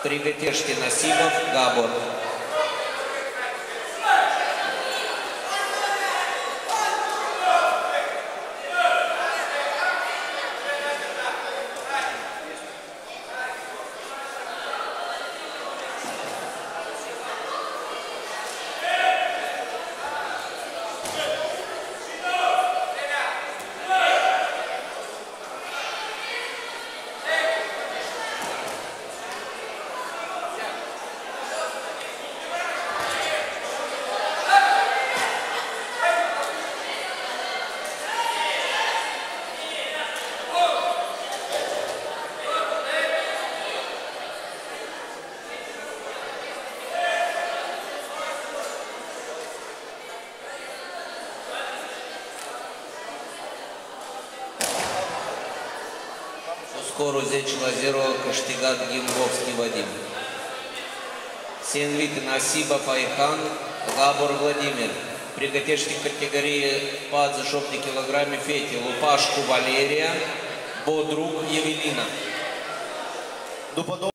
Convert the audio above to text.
Приготешьте Насибов, Габор. Скоро 10-0 câștigat Ghimbovski Vadim. Se invită Nasibov Ayhan, Gabor Vladimir. Приготовьте в категории 48 кг фете Лупашку Валерия, Бодрук Евелина.